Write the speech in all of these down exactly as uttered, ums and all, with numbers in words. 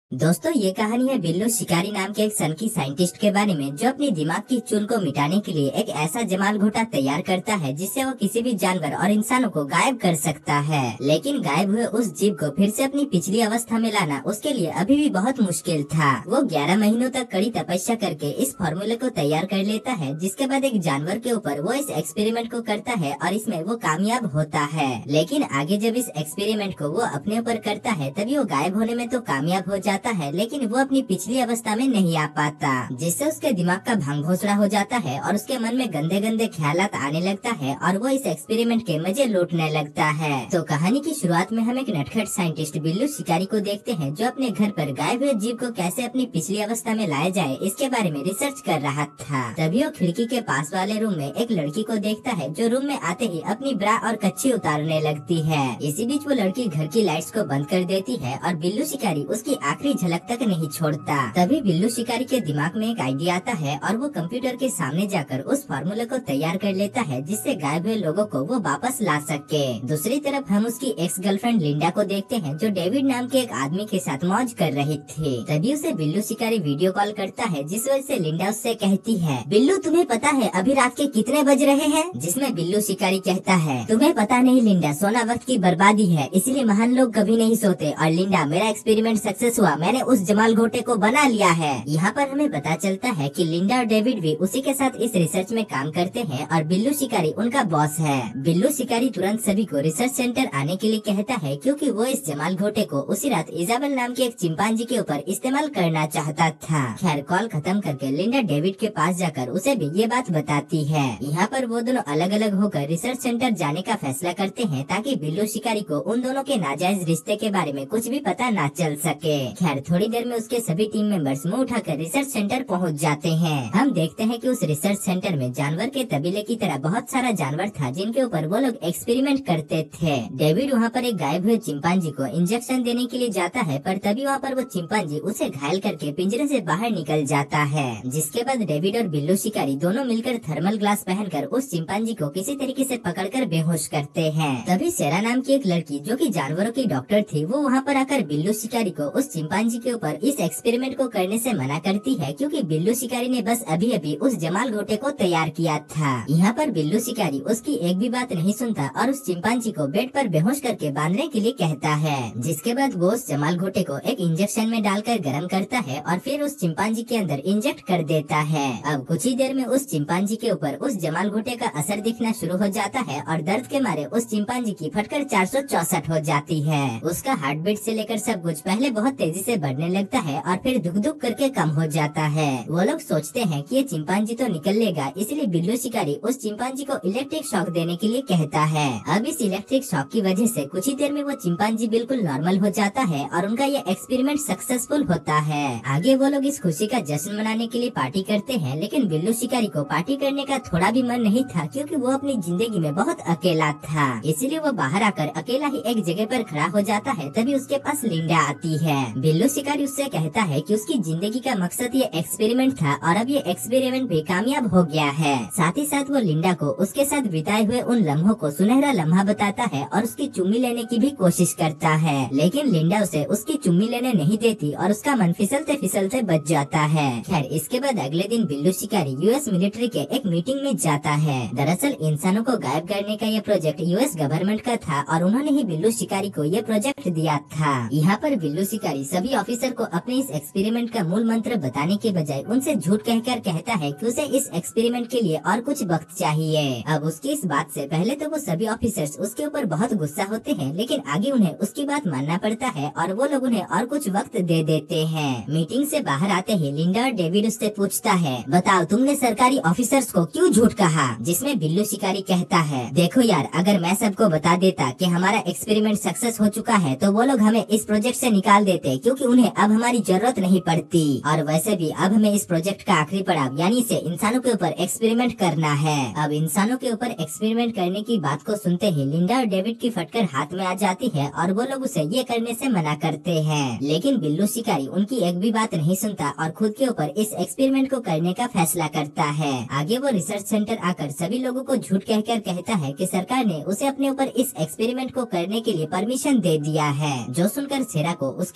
दोस्तों, ये कहानी है बिल्लू शिकारी नाम के एक सनकी साइंटिस्ट के बारे में, जो अपनी दिमाग की चुल को मिटाने के लिए एक ऐसा जमाल घोटा तैयार करता है जिससे वो किसी भी जानवर और इंसानों को गायब कर सकता है। लेकिन गायब हुए उस जीव को फिर से अपनी पिछली अवस्था में लाना उसके लिए अभी भी बहुत मुश्किल था। वो ग्यारह महीनों तक कड़ी तपस्या करके इस फॉर्मूले को तैयार कर लेता है, जिसके बाद एक जानवर के ऊपर वो इस एक्सपेरिमेंट को करता है और इसमें वो कामयाब होता है। लेकिन आगे जब इस एक्सपेरिमेंट को वो अपने ऊपर करता है तभी वो गायब होने में तो कामयाब हो जाता है, लेकिन वो अपनी पिछली अवस्था में नहीं आ पाता, जिससे उसके दिमाग का भांग घोषणा हो जाता है और उसके मन में गंदे गंदे ख्यालात आने लगता है और वो इस एक्सपेरिमेंट के मजे लूटने लगता है। तो कहानी की शुरुआत में हम एक नटखट साइंटिस्ट बिल्लू शिकारी को देखते हैं, जो अपने घर पर गायब हुए जीव को कैसे अपनी पिछली अवस्था में लाया जाए इसके बारे में रिसर्च कर रहा था। तभी वो खिड़की के पास वाले रूम में एक लड़की को देखता है, जो रूम में आते ही अपनी ब्रा और कच्छी उतारने लगती है। इसी बीच वो लड़की घर की लाइट्स को बंद कर देती है और बिल्लू शिकारी उसकी आखिरी झलक तक नहीं छोड़ता। तभी बिल्लू शिकारी के दिमाग में एक आइडिया आता है और वो कंप्यूटर के सामने जाकर उस फार्मूले को तैयार कर लेता है, जिससे गायब हुए लोगों को वो वापस ला सके। दूसरी तरफ हम उसकी एक्स गर्लफ्रेंड लिंडा को देखते हैं, जो डेविड नाम के एक आदमी के साथ मौज कर रही थी। तभी उसे बिल्लू शिकारी वीडियो कॉल करता है, जिस वजह से लिंडा उससे कहती है, बिल्लू तुम्हें पता है अभी रात के कितने बज रहे हैं? जिसमें बिल्लू शिकारी कहता है, तुम्हें पता नहीं लिंडा, सोना वक्त की बर्बादी है, इसीलिए महान लोग कभी नहीं सोते। और लिंडा, मेरा एक्सपेरिमेंट सक्सेस हुआ, मैंने उस जमाल घोटे को बना लिया है। यहाँ पर हमें पता चलता है कि लिंडा और डेविड भी उसी के साथ इस रिसर्च में काम करते हैं और बिल्लू शिकारी उनका बॉस है। बिल्लू शिकारी तुरंत सभी को रिसर्च सेंटर आने के लिए कहता है, क्योंकि वो इस जमाल घोटे को उसी रात इजाबेल नाम के एक चिंपांजी के ऊपर इस्तेमाल करना चाहता था। खैर, कॉल खत्म करके लिंडा डेविड के पास जाकर उसे भी ये बात बताती है। यहाँ पर वो दोनों अलग अलग होकर रिसर्च सेंटर जाने का फैसला करते हैं, ताकि बिल्लू शिकारी को उन दोनों के नाजायज रिश्ते के बारे में कुछ भी पता न चल सके। खैर, थोड़ी देर में उसके सभी टीम मेंबर्स मुंह उठाकर रिसर्च सेंटर पहुंच जाते हैं। हम देखते हैं कि उस रिसर्च सेंटर में जानवर के तबीले की तरह बहुत सारा जानवर था, जिनके ऊपर वो लोग एक्सपेरिमेंट करते थे। डेविड वहाँ पर एक गायब हुए चिंपांजी को इंजेक्शन देने के लिए जाता है, पर तभी वहाँ पर वो चिंपांजी उसे घायल करके पिंजरे से बाहर निकल जाता है। जिसके बाद डेविड और बिल्लू शिकारी दोनों मिलकर थर्मल ग्लास पहनकर उस चिंपांजी को किसी तरीके से पकड़कर बेहोश करते हैं। तभी सेरा नाम की एक लड़की, जो कि जानवरों की डॉक्टर थी, वो वहाँ पर आकर बिल्लू शिकारी को उस चिंपांजी के ऊपर इस एक्सपेरिमेंट को करने से मना करती है, क्योंकि बिल्लू शिकारी ने बस अभी अभी उस जमाल घोटे को तैयार किया था। यहाँ पर बिल्लू शिकारी उसकी एक भी बात नहीं सुनता और उस चिंपांजी को बेड पर बेहोश करके बांधने के लिए कहता है। जिसके बाद वो उस जमाल घोटे को एक इंजेक्शन में डालकर गर्म करता है और फिर उस चिंपांजी के अंदर इंजेक्ट कर देता है। अब कुछ ही देर में उस चिंपांजी के ऊपर उस जमाल घोटे का असर दिखना शुरू हो जाता है और दर्द के मारे उस चिंपांजी की फटकर चार सौ चौसठ हो जाती है। उसका हार्ट बीट से लेकर सब कुछ पहले बहुत तेजी से बढ़ने लगता है और फिर धुक धुक करके कम हो जाता है। वो लोग सोचते हैं कि ये चिंपांजी तो निकल लेगा, इसलिए बिल्लू शिकारी उस चिंपांजी को इलेक्ट्रिक शॉक देने के लिए कहता है। अब इस इलेक्ट्रिक शॉक की वजह से कुछ ही देर में वो चिंपांजी बिल्कुल नॉर्मल हो जाता है और उनका ये एक्सपेरिमेंट सक्सेसफुल होता है। आगे वो लोग इस खुशी का जश्न मनाने के लिए पार्टी करते हैं, लेकिन बिल्लू शिकारी को पार्टी करने का थोड़ा भी मन नहीं था, क्योंकि वो अपनी जिंदगी में बहुत अकेला था। इसीलिए वो बाहर आकर अकेला ही एक जगह पर खड़ा हो जाता है। तभी उसके पास लिंडा आती है। बिल्लू शिकारी उससे कहता है कि उसकी जिंदगी का मकसद ये एक्सपेरिमेंट था और अब ये एक्सपेरिमेंट भी कामयाब हो गया है। साथ ही साथ वो लिंडा को उसके साथ बिताए हुए उन लम्हों को सुनहरा लम्हा बताता है और उसकी चुम्मी लेने की भी कोशिश करता है, लेकिन लिंडा उसे उसकी चुम्मी लेने नहीं देती और उसका मन फिसलते फिसलते बच जाता है। खैर, इसके बाद अगले दिन बिल्लू शिकारी यूएस मिलिट्री के एक मीटिंग में जाता है। दरअसल इंसानों को गायब करने का ये प्रोजेक्ट यूएस गवर्नमेंट का था और उन्होंने ही बिल्लू शिकारी को ये प्रोजेक्ट दिया था। यहाँ पर बिल्लू शिकारी सभी ऑफिसर को अपने इस एक्सपेरिमेंट का मूल मंत्र बताने के बजाय उनसे झूठ कहकर कहता है कि उसे इस एक्सपेरिमेंट के लिए और कुछ वक्त चाहिए। अब उसकी इस बात से पहले तो वो सभी ऑफिसर्स उसके ऊपर बहुत गुस्सा होते हैं, लेकिन आगे उन्हें उसकी बात मानना पड़ता है और वो लोग उन्हें और कुछ वक्त दे देते हैं। मीटिंग से बाहर आते ही लिंडा और डेविड उससे पूछता है, बताओ तुमने सरकारी ऑफिसर्स को क्यों झूठ कहा? जिसमें बिल्लू शिकारी कहता है, देखो यार, अगर मैं सबको बता देता कि हमारा एक्सपेरिमेंट सक्सेस हो चुका है तो वो लोग हमें इस प्रोजेक्ट से निकाल देते, क्योंकि उन्हें अब हमारी जरूरत नहीं पड़ती। और वैसे भी अब हमें इस प्रोजेक्ट का आखिरी पड़ाव यानी से इंसानों के ऊपर एक्सपेरिमेंट करना है। अब इंसानों के ऊपर एक्सपेरिमेंट करने की बात को सुनते ही लिंडा और डेविड की फटकर हाथ में आ जाती है और वो लोग उसे ये करने से मना करते हैं। लेकिन बिल्लू शिकारी उनकी एक भी बात नहीं सुनता और खुद के ऊपर इस एक्सपेरिमेंट को करने का फैसला करता है। आगे वो रिसर्च सेंटर आकर सभी लोगों को झूठ कहकर कहता है कि सरकार ने उसे अपने ऊपर इस एक्सपेरिमेंट को करने के लिए परमिशन दे दिया है। जो सुनकर सेरा को उसकी बातों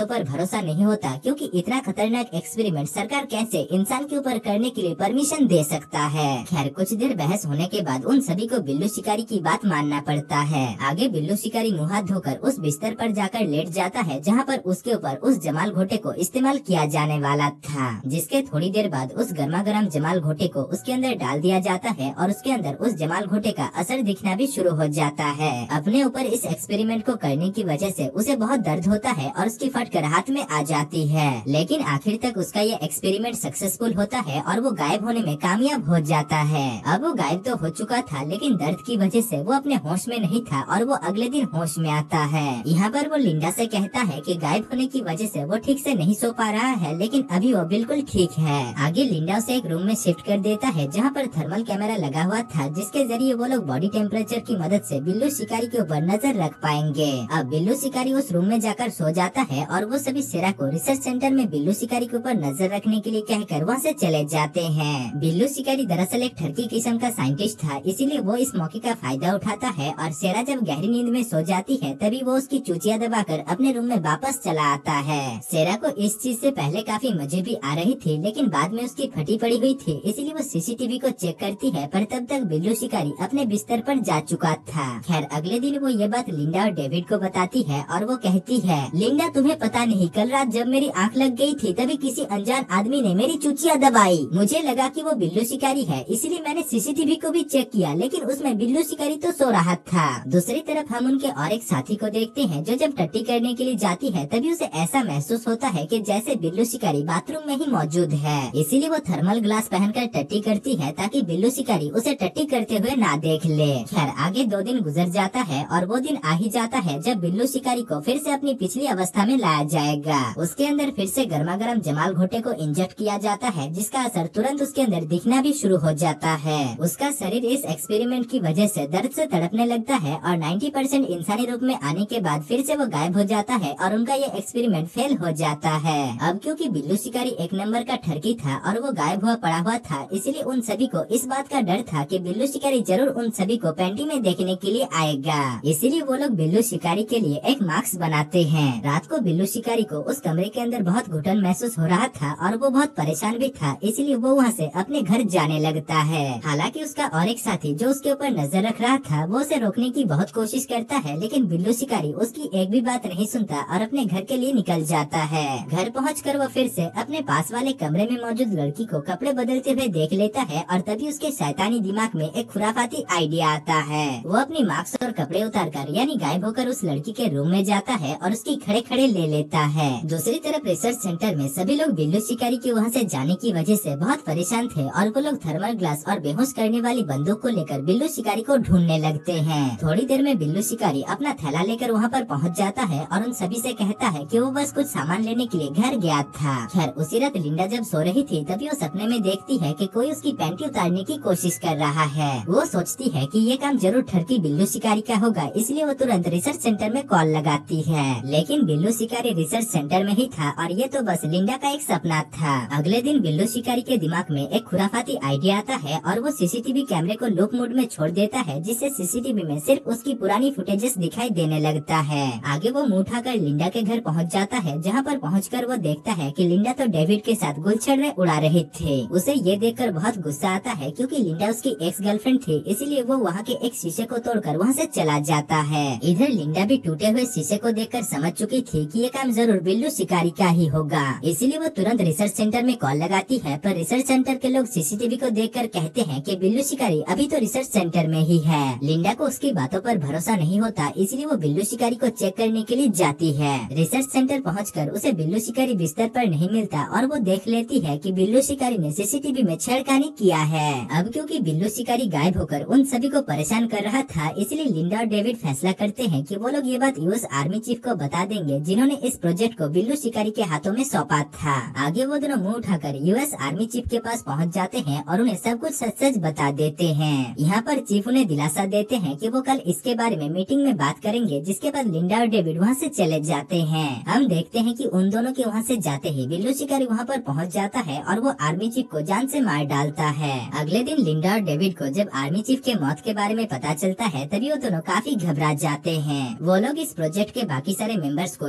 पर भरोसा नहीं होता, क्योंकि इतना खतरनाक एक्सपेरिमेंट सरकार कैसे इंसान के ऊपर करने के लिए परमिशन दे सकता है। खैर कुछ देर बहस होने के बाद उन सभी को बिल्लू शिकारी की बात मानना पड़ता है। आगे बिल्लू शिकारी मुँह हाथ धोकर उस बिस्तर पर जाकर लेट जाता है जहाँ पर उसके ऊपर उस जमाल घोटे को इस्तेमाल किया जाने वाला था, जिसके थोड़ी देर बाद उस गर्मा गर्म जमाल घोटे को उसके अंदर डाल दिया जाता है और उसके अंदर उस जमाल घोटे का असर दिखना भी शुरू हो जाता है। अपने ऊपर इस एक्सपेरिमेंट को करने की वजह से उसे बहुत दर्द होता है और उसकी फटकर हाथ में आ जाती है, लेकिन आखिर तक उसका ये एक्सपेरिमेंट सक्सेसफुल होता है और वो गायब होने में कामयाब हो जाता है। अब वो गायब तो हो चुका था, लेकिन दर्द की वजह से वो अपने होश में नहीं था और वो अगले दिन होश में आता है। यहाँ पर वो लिंडा से कहता है कि गायब होने की वजह से वो ठीक से नहीं सो पा रहा है, लेकिन अभी वो बिल्कुल ठीक है। आगे लिंडा उसे एक रूम में शिफ्ट कर देता है जहाँ पर थर्मल कैमरा लगा हुआ था, जिसके जरिए वो लोग बॉडी टेम्परेचर की मदद से बिल्लू शिकारी के ऊपर नजर रख पाएंगे। अब बिल्लू शिकारी उस रूम में जाकर सो जाता है और वो सभी सेरा को रिसर्च सेंटर में बिल्लू शिकारी के ऊपर नजर रखने के लिए कहकर वहाँ से चले जाते हैं। बिल्लू शिकारी दरअसल एक ठरकी किस्म का साइंटिस्ट था, इसीलिए वो इस मौके का फायदा उठाता है और सेरा जब गहरी नींद में सो जाती है तभी वो उसकी चूचिया दबाकर अपने रूम में वापस चला आता है। सेरा को इस चीज से पहले काफी मजे भी आ रही थी, लेकिन बाद में उसकी फटी पड़ी हुई थी, इसीलिए वो सीसीटीवी को चेक करती है, पर तब तक बिल्लू शिकारी अपने बिस्तर पर जा चुका था। खैर अगले दिन वो ये बात लिंडा और डेविड को बताती है और वो कहती है, लिंडा तुम्हें पता नहीं, कल रात जब मेरी आंख लग गई थी तभी किसी अनजान आदमी ने मेरी चूचिया दबाई। मुझे लगा कि वो बिल्लू शिकारी है, इसलिए मैंने सीसीटीवी को भी चेक किया, लेकिन उसमें बिल्लू शिकारी तो सो रहा था। दूसरी तरफ हम उनके और एक साथी को देखते हैं जो जब टट्टी करने के लिए जाती है तभी उसे ऐसा महसूस होता है कि जैसे बिल्लू शिकारी बाथरूम में ही मौजूद है, इसीलिए वो थर्मल ग्लास पहनकर टट्टी करती है ताकि बिल्लू शिकारी उसे टट्टी करते हुए ना देख ले। खैर आगे दो दिन गुजर जाता है और वो दिन आ ही जाता है जब बिल्लू शिकारी को फिर से अपनी पिछली अवस्था में लाया जाएगा। उसके अंदर फिर से गर्मा गर्म जमाल घोटे को इंजेक्ट किया जाता है, जिसका असर तुरंत उसके अंदर दिखना भी शुरू हो जाता है। उसका शरीर इस एक्सपेरिमेंट की वजह से दर्द से तड़पने लगता है और नब्बे परसेंट इंसानी रूप में आने के बाद फिर से वो गायब हो जाता है और उनका ये एक्सपेरिमेंट फेल हो जाता है। अब क्योंकि बिल्लू शिकारी एक नंबर का ठरकी था और वो गायब हुआ पड़ा हुआ था, इसलिए उन सभी को इस बात का डर था कि बिल्लू शिकारी जरूर उन सभी को पेंटी में देखने के लिए आएगा, इसीलिए वो लोग बिल्लू शिकारी के लिए एक मास्क बनाते हैं। रात को बिल्लू शिकारी को उस कमरे के अंदर बहुत घुटन महसूस हो रहा था और वो बहुत परेशान भी था, इसलिए वो वहाँ से अपने घर जाने लगता है। हालांकि उसका और एक साथी जो उसके ऊपर नजर रख रहा था वो उसे रोकने की बहुत कोशिश करता है, लेकिन बिल्लू शिकारी उसकी एक भी बात नहीं सुनता और अपने घर के लिए निकल जाता है। घर पहुंचकर वो फिर से अपने पास वाले कमरे में मौजूद लड़की को कपड़े बदलते हुए देख लेता है और तभी उसके शैतानी दिमाग में एक खुराफाती आइडिया आता है। वो अपनी मास्क और कपड़े उतार कर यानी गायब होकर उस लड़की के रूम में जाता है और उसकी खड़े खड़े ले लेता है। दूसरी तरफ रिसर्च सेंटर में सभी लोग बिल्लू शिकारी के वहाँ से जाने की वजह से बहुत परेशान थे और वो लोग थर्मल ग्लास और बेहोश करने वाली बंदूक को लेकर बिल्लू शिकारी को ढूंढने लगते हैं। थोड़ी देर में बिल्लू शिकारी अपना थैला लेकर वहाँ पर पहुँच जाता है और उन सभी से कहता है कि वो बस कुछ सामान लेने के लिए घर गया था। खैर उसी रात लिंडा जब सो रही थी तभी वो सपने में देखती है कि कोई उसकी पैंटी उतारने की कोशिश कर रहा है। वो सोचती है कि ये काम जरूर ठरकी बिल्लू शिकारी का होगा, इसलिए वो तुरंत रिसर्च सेंटर में कॉल लगाती है, लेकिन बिल्लू शिकारी रिसर्च सेंटर में ही था और ये तो बस लिंडा का एक सपना था। अगले दिन बिल्लू शिकारी के दिमाग में एक खुराफाती आइडिया आता है और वो सीसीटीवी कैमरे को लूप मोड में छोड़ देता है, जिससे सीसीटीवी में सिर्फ उसकी पुरानी फुटेजेस दिखाई देने लगता है। आगे वो मुंह उठाकर लिंडा के घर पहुंच जाता है, जहां पर पहुंचकर वो देखता है कि लिंडा तो डेविड के साथ गुलछड़े उड़ा रहे थे। उसे ये देखकर बहुत गुस्सा आता है क्योंकि लिंडा उसकी एक्स गर्लफ्रेंड थी, इसीलिए वो वहाँ के एक शीशे को तोड़कर वहाँ से चला जाता है। इधर लिंडा भी टूटे हुए शीशे को देखकर समझ चुकी थी कि ये काम जरूर बिल्लू शिकारी का ही होगा, इसीलिए वो तुरंत रिसर्च सेंटर में कॉल लगाती है, पर रिसर्च सेंटर के लोग सीसीटीवी को देखकर कहते हैं कि बिल्लू शिकारी अभी तो रिसर्च सेंटर में ही है। लिंडा को उसकी बातों पर भरोसा नहीं होता, इसलिए वो बिल्लू शिकारी को चेक करने के लिए जाती है। रिसर्च सेंटर पहुंचकर उसे बिल्लू शिकारी बिस्तर पर नहीं मिलता और वो देख लेती है कि बिल्लू शिकारी ने सीसीटीवी में छेड़खानी किया है। अब क्योंकि बिल्लू शिकारी गायब होकर उन सभी को परेशान कर रहा था, इसलिए लिंडा और डेविड फैसला करते हैं कि वो लोग ये बात यूएस आर्मी चीफ को बता देंगे, जिन्होंने इस प्रोजेक्ट को बिल्लू शिकारी के हाथों में सौंपा था। आगे वो दोनों मुंह उठाकर यूएस आर्मी चीफ के पास पहुंच जाते हैं और उन्हें सब कुछ सच सच बता देते हैं। यहाँ पर चीफ उन्हें दिलासा देते हैं कि वो कल इसके बारे में मीटिंग में बात करेंगे, जिसके बाद लिंडा और डेविड वहाँ से चले जाते हैं। हम देखते हैं कि उन दोनों के वहाँ से जाते ही बिल्लू शिकारी वहाँ पर पहुँच जाता है और वो आर्मी चीफ को जान से मार डालता है। अगले दिन लिंडा और डेविड को जब आर्मी चीफ के मौत के बारे में पता चलता है, तभी वो दोनों काफी घबरा जाते हैं। वो लोग इस प्रोजेक्ट के बाकी सारे मेंबर्स को ये बात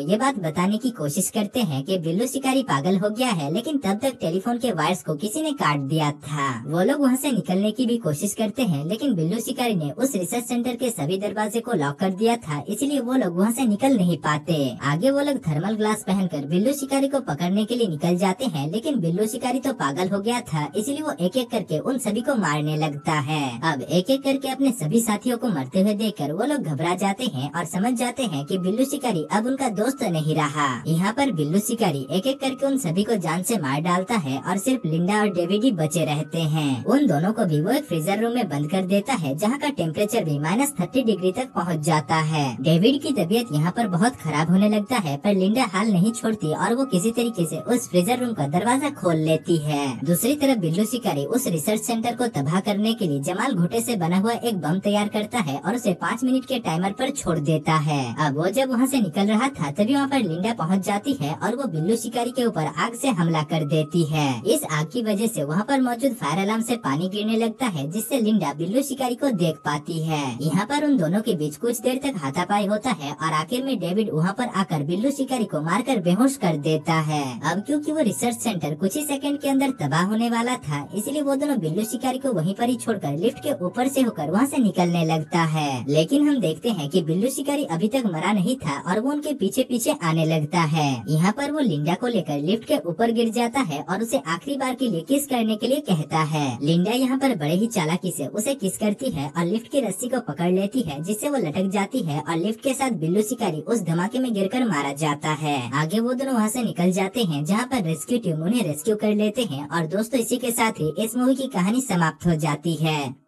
बताने की कोशिश करते हैं कि बिल्लू शिकारी पागल हो गया है, लेकिन तब तक टेलीफोन के वायर्स को किसी ने काट दिया था। वो लोग वहाँ से निकलने की भी कोशिश करते हैं, लेकिन बिल्लू शिकारी ने उस रिसर्च सेंटर के सभी दरवाजे को लॉक कर दिया था, इसलिए वो लोग वहाँ से निकल नहीं पाते। आगे वो लोग थर्मल ग्लास पहनकर बिल्लू शिकारी को पकड़ने के लिए निकल जाते हैं, लेकिन बिल्लू शिकारी तो पागल हो गया था, इसलिए वो एक एक करके उन सभी को मारने लगता है। अब एक एक करके अपने सभी साथियों को मरते हुए देखकर वो लोग घबरा जाते हैं और समझ जाते हैं कि बिल्लू शिकारी अब उनका दोस्त नहीं रहा। यहाँ पर बिल्लू शिकारी एक एक करके उन सभी को जान से मार डालता है और सिर्फ लिंडा और डेविड ही बचे रहते हैं। उन दोनों को भी वो एक फ्रीजर रूम में बंद कर देता है, जहाँ का टेम्परेचर भी माइनस थर्टी डिग्री तक पहुँच जाता है। डेविड की तबीयत यहाँ पर बहुत खराब होने लगता है, पर लिंडा हाल नहीं छोड़ती और वो किसी तरीके से उस फ्रीजर रूम का दरवाजा खोल लेती है। दूसरी तरफ बिल्लू शिकारी उस रिसर्च सेंटर को तबाह करने के लिए जमाल घोटे से बना हुआ एक बम तैयार करता है और उसे पाँच मिनट के टाइमर पर छोड़ देता है। अब वो जब वहाँ से निकल रहा था तभी वहाँ पर लिंडा पहुँच जाती है और वो बिल्लू शिकारी के ऊपर आग से हमला कर देती है। इस आग की वजह से वहाँ पर मौजूद फायर अलार्म से पानी गिरने लगता है, जिससे लिंडा बिल्लू शिकारी को देख पाती है। यहाँ पर उन दोनों के बीच कुछ देर तक हाथापाई होता है और आखिर में डेविड वहाँ पर आकर बिल्लू शिकारी को मारकर बेहोश कर देता है। अब क्योंकि वो रिसर्च सेंटर कुछ ही सेकंड के अंदर तबाह होने वाला था, इसलिए वो दोनों बिल्लू शिकारी को वहीं पर ही छोड़कर लिफ्ट के ऊपर से होकर वहाँ से निकलने लगता है। लेकिन हम देखते हैं कि बिल्लू शिकारी अभी तक मरा नहीं था और वो उनके पीछे पीछे आने लगता है। यहाँ पर वो लिंडा को लेकर लिफ्ट के ऊपर गिर जाता है और उसे आखिरी बार के लिए किस करने के लिए कहता है। लिंडा यहाँ पर बड़े ही चालाकी से उसे किस करती है और लिफ्ट की रस्सी को पकड़ लेती है, जिससे वो लटक जाती है और लिफ्ट के साथ बिल्लू शिकारी उस धमाके में गिरकर मारा जाता है। आगे वो दोनों वहाँ से निकल जाते हैं, जहाँ पर रेस्क्यू टीम उन्हें रेस्क्यू कर लेते हैं। और दोस्तों, इसी के साथ ही इस मूवी की कहानी समाप्त हो जाती है।